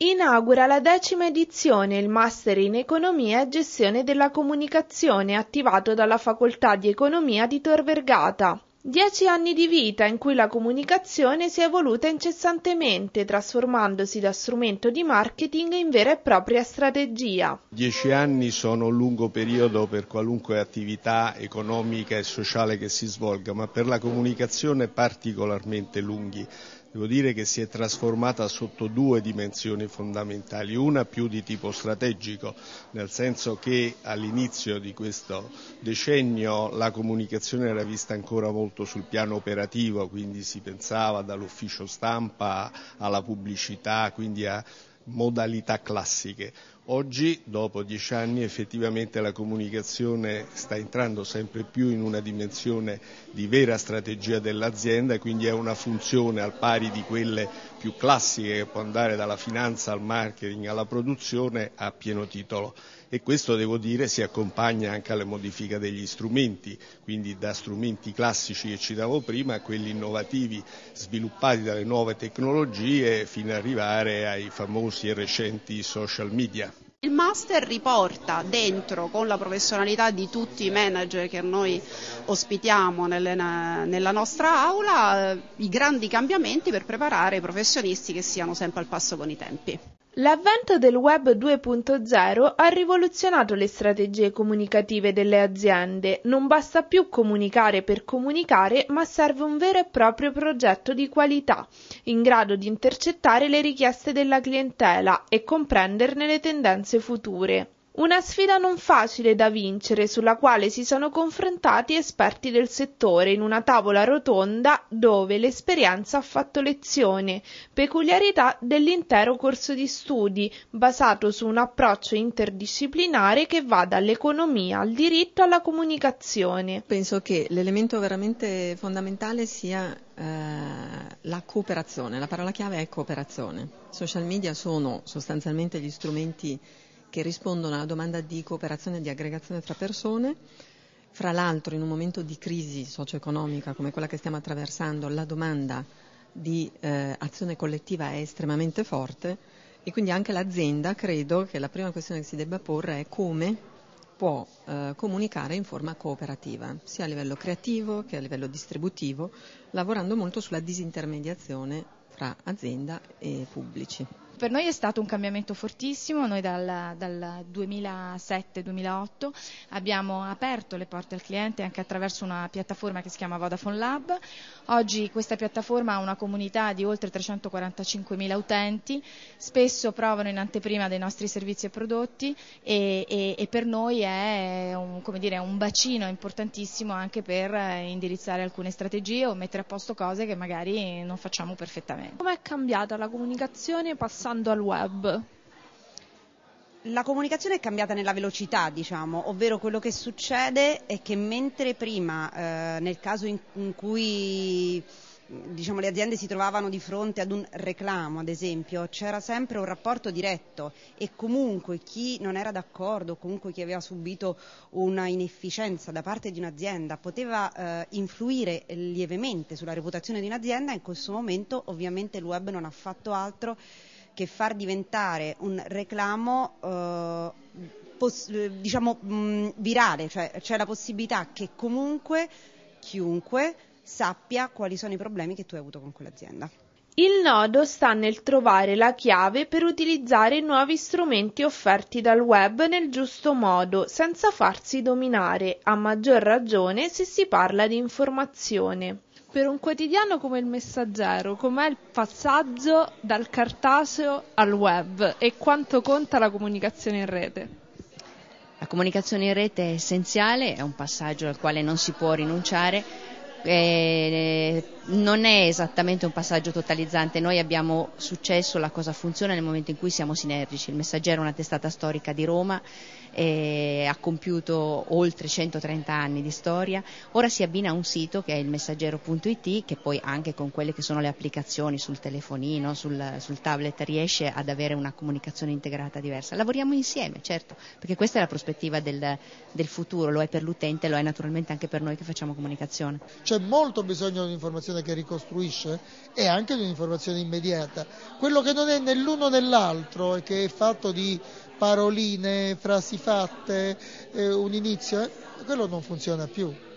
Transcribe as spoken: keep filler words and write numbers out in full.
Inaugura la decima edizione il Master in Economia e Gestione della Comunicazione attivato dalla Facoltà di Economia di Tor Vergata. Dieci anni di vita in cui la comunicazione si è evoluta incessantemente, trasformandosi da strumento di marketing in vera e propria strategia. Dieci anni sono un lungo periodo per qualunque attività economica e sociale che si svolga, ma per la comunicazione particolarmente lunghi. Devo dire che si è trasformata sotto due dimensioni fondamentali, una più di tipo strategico, nel senso che all'inizio di questo decennio la comunicazione era vista ancora molto sul piano operativo, quindi si pensava dall'ufficio stampa alla pubblicità, quindi a modalità classiche. Oggi, dopo dieci anni, effettivamente la comunicazione sta entrando sempre più in una dimensione di vera strategia dell'azienda, quindi è una funzione al pari di quelle più classiche che può andare dalla finanza al marketing alla produzione a pieno titolo. E questo, devo dire, si accompagna anche alle modifiche degli strumenti, quindi da strumenti classici che citavo prima a quelli innovativi sviluppati dalle nuove tecnologie fino ad arrivare ai famosi e recenti social media. Il master riporta dentro, con la professionalità di tutti i manager che noi ospitiamo nelle, nella nostra aula, i grandi cambiamenti per preparare i professionisti che siano sempre al passo con i tempi. L'avvento del Web due punto zero ha rivoluzionato le strategie comunicative delle aziende. Non basta più comunicare per comunicare, ma serve un vero e proprio progetto di qualità, in grado di intercettare le richieste della clientela e comprenderne le tendenze future. Una sfida non facile da vincere, sulla quale si sono confrontati esperti del settore in una tavola rotonda dove l'esperienza ha fatto lezione, peculiarità dell'intero corso di studi, basato su un approccio interdisciplinare che va dall'economia al diritto alla comunicazione. Penso che l'elemento veramente fondamentale sia eh, la cooperazione, la parola chiave è cooperazione. Social media sono sostanzialmente gli strumenti che rispondono alla domanda di cooperazione e di aggregazione tra persone. Fra l'altro, in un momento di crisi socio-economica come quella che stiamo attraversando, la domanda di eh, azione collettiva è estremamente forte e quindi anche l'azienda, credo che la prima questione che si debba porre è come può eh, comunicare in forma cooperativa, sia a livello creativo che a livello distributivo, lavorando molto sulla disintermediazione fra azienda e pubblici. Per noi è stato un cambiamento fortissimo. Noi dal, dal duemilasette duemilaotto abbiamo aperto le porte al cliente anche attraverso una piattaforma che si chiama Vodafone Lab. Oggi questa piattaforma ha una comunità di oltre trecentoquarantacinquemila utenti, spesso provano in anteprima dei nostri servizi e prodotti e, e, e per noi è un, come dire, un bacino importantissimo anche per indirizzare alcune strategie o mettere a posto cose che magari non facciamo perfettamente. Com'è cambiata la comunicazione passando al web? La comunicazione è cambiata nella velocità, diciamo, ovvero quello che succede è che mentre prima, eh, nel caso in, in cui diciamo, le aziende si trovavano di fronte ad un reclamo, ad esempio, c'era sempre un rapporto diretto e comunque chi non era d'accordo, comunque chi aveva subito una inefficienza da parte di un'azienda poteva eh, influire lievemente sulla reputazione di un'azienda. In questo momento ovviamente il web non ha fatto altro che far diventare un reclamo eh, pos- diciamo mh, virale, cioè c'è la possibilità che comunque chiunque sappia quali sono i problemi che tu hai avuto con quell'azienda. Il nodo sta nel trovare la chiave per utilizzare i nuovi strumenti offerti dal web nel giusto modo, senza farsi dominare, a maggior ragione se si parla di informazione. Per un quotidiano come il Messaggero, com'è il passaggio dal cartaceo al web e quanto conta la comunicazione in rete? La comunicazione in rete è essenziale, è un passaggio al quale non si può rinunciare. Eh, non è esattamente un passaggio totalizzante. Noi abbiamo successo, la cosa funziona nel momento in cui siamo sinergici. Il Messaggero è una testata storica di Roma, eh, ha compiuto oltre centotrenta anni di storia, ora si abbina a un sito che è il messaggero punto it, che poi anche con quelle che sono le applicazioni sul telefonino, sul, sul tablet riesce ad avere una comunicazione integrata diversa. Lavoriamo insieme, certo, perché questa è la prospettiva del, del futuro, lo è per l'utente, lo è naturalmente anche per noi che facciamo comunicazione. C'è molto bisogno di informazione un'informazione che ricostruisce e anche di un'informazione immediata. Quello che non è né l'uno né l'altro e che è fatto di paroline, frasi fatte, eh, un inizio, eh, quello non funziona più.